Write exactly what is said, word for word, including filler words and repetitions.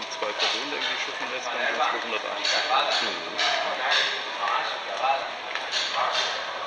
man zwei Personen irgendwie schiffen lässt, dann sind es zweihundertachtzig. Mhm.